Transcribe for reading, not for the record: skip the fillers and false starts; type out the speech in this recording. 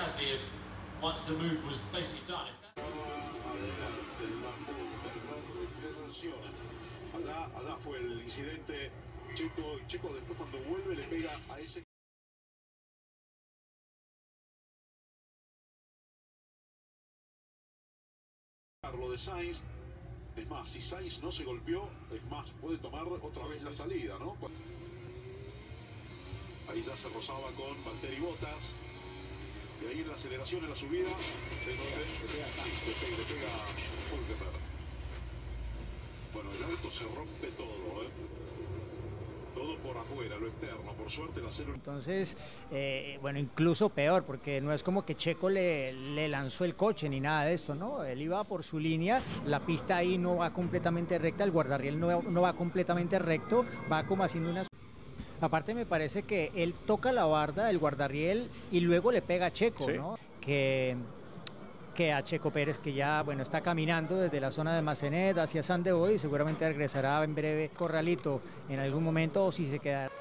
Gasly if once the move was basically done. Allá fue el incidente. Checo después cuando vuelve le pega a ese. Lo de Sainz, es más, si Sainz no se golpeó, es más, puede tomar otra vez la salida, ¿no? Ahí ya se rozaba con Valtteri Bottas, y ahí en la aceleración, en la subida, le pega Hülkenberg. Bueno, el auto se rompe todo, todo por afuera, lo externo, por suerte la cero. Entonces, bueno, incluso peor, porque no es como que Checo le lanzó el coche ni nada de esto, ¿no? Él iba por su línea, la pista ahí no va completamente recta, el guardarriel no va completamente recto, va como haciendo unas... Aparte me parece que él toca la barda del guardarriel y luego le pega a Checo, sí, ¿no? Que a Checo Pérez, que ya, bueno, está caminando desde la zona de Massenet hacia Sainte-Beuve y seguramente regresará en breve Corralito en algún momento, o si se queda.